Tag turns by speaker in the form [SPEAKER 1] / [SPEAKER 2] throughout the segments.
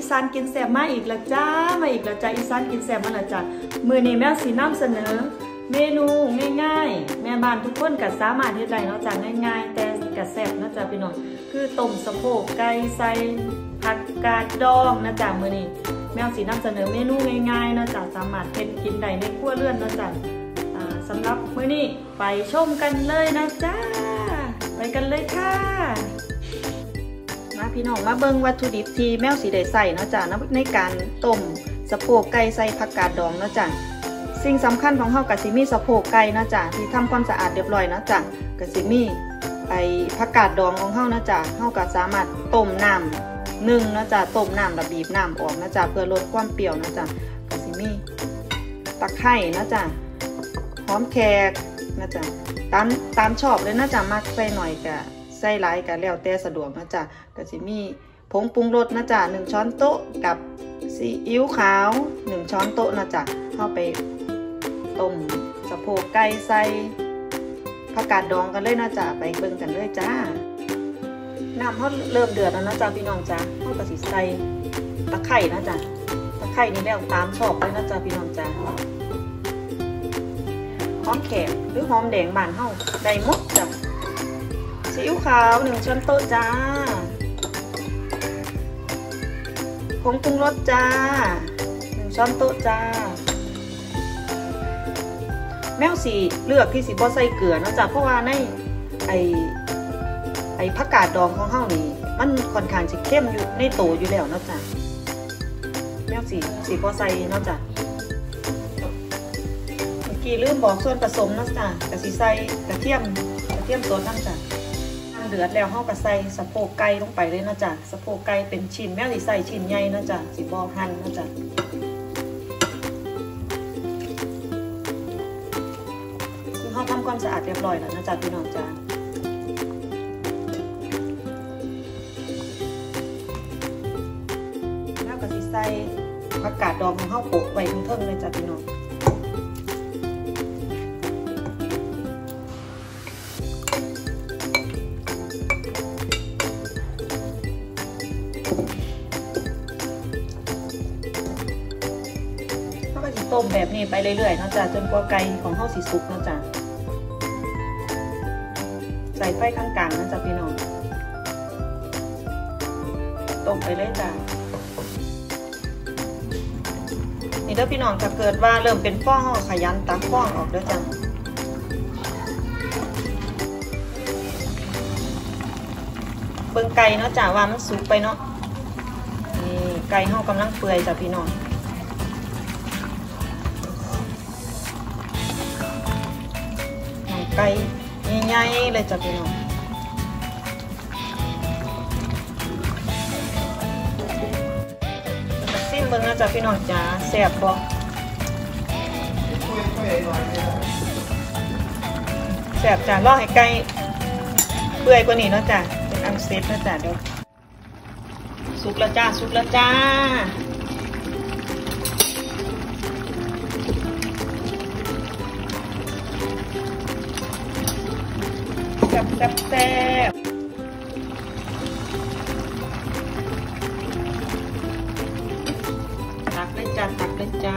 [SPEAKER 1] สานกินแซ่บมาอีกแล้วจ้าอีสานกินแซ่บมาแล้วจ้ามื้อนี้แมวสีนำเสนอเมนูง่ายๆแม่บ้านทุกคนก็สามารถเฮ็ดได้เนาะจ้าง่ายๆแต่ก็แซ่บนะจ้าพี่น้องคือต้มสะโพกไก่ใส่ผักกาดดองนะจ้ามื้อนี้แมวสีนำเสนอเมนูง่ายๆนะจ้าสามารถเฮ็ดกินได้ในครัวเรือนนะจ้าสำหรับมื้อนี้ไปชมกันเลยนะจ้าไปกันเลยค่ะมาพี่น้องมาเบิ่งวัตถุดิบที่แมวสีได้ใส่เนาะจ้าในการต้มสะโพกไก่ใส่ผักกาดดองเนาะจ้าสิ่งสำคัญของเฮาก็สิมีสะโพกไก่นะจ้าที่ทำความสะอาดเรียบร้อยนะจ้าก็สิมีผักกาดดองของเฮานะจ้าเฮาก็สามารถต้มน้ำนึ่งนะจ้าต้มน้ำแล้วบีบน้ำออกนะจ้าเพื่อลดความเปรี้ยวนะจ้าก็สิมีตะไคร้นะจ้าหอมแขกนะจ๊ะตามชอบเลยนะจ๊ะมักใส่หน่อยกับใส่หลายกับแล้วแต่สะดวกนะจ๊ะก็จะมีผงปรุงรสนะจ๊ะ1 ช้อนโต๊ะกับซีอิ๊วขาว1 ช้อนโต๊ะนะจ๊ะเข้าไปต้มสะโพกไก่ใส่ผักกาดดองกันเลยนะจ๊ะไปเบิ่งกันเลยจ้าน้ำเขาเริ่มเดือดแล้วนะจ๊ะพี่น้องจ้าเขาก็สิใส่ตะไคร้นะจ๊ะตะไคร้นี่แล้วตามชอบเลยนะจ๊ะพี่น้องจ้าหอมแขกหรือหอมแดงบานเฮาได้หมดจ้ะซีอิ๊วขาว1 ช้อนโต๊ะจ้าผงปรุงรสจ้า1 ช้อนโต๊ะจ้าแมวสีเลือกที่สิบ่ใส่เกลือนะจ้ะเพราะว่าในไอผักกาดดองของเฮานี่มันค่อนข้างสิเข้มอยู่ในโตอยู่แล้วนะจ้ะแมวสีบ่ใส่เนาะจ้ะลืมบอกส่วนผสมนะจ๊ะกะสิใส่กระเทียมสดน้ำจ้ะน้ำเดือดแล้วเฮากะใส่สะโพกไก่ลงไปเลยนะจ๊ะสะโพกไก่เป็นชิ้นแม่สิใส่ชิ้นใหญ่นะจ๊ะสิบ่หั่นนะจ๊ะคือเฮาทำความสะอาดเรียบร้อยแล้วนะจ๊ะพี่น้องจ้ะแล้วกะสิใส่ผักกาดดองของเฮาโปะไว้เทิงๆเลยจ้ะพี่น้องต้มแบบนี้ไปเรื่อยๆนะจ๊ะจนกว่าไก่ของเฮาสิสุกนะจ๊ะใส่ไฟกลางๆนะจ๊ะพี่น้องต้มไปเลยจ้ะนี่เด้อพี่น้องถ้าเกิดว่าเริ่มเป็นฟองเฮาขยันตักฟองออกเด้อจ้ะเบิ่งไก่เนาะจ้ะว่ามันสุกไปเนาะนี่ไก่เฮากำลังเปื่อยจ้ะพี่น้องไก่ใหญ่ๆเลยจ้ะพี่น้องซิมเบิ่งนะจ้ะพี่น้องจ้าแซ่บบ่แซ่บจ้ะรอให้ไก่เปื่อยกว่านี้เนาะจ้ะเป็นอันเสร็จนะจ้ะเดี๋ยวสุกแล้วจ้าแซ่บตักเลยจ้า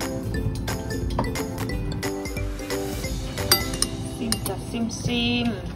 [SPEAKER 1] ซิม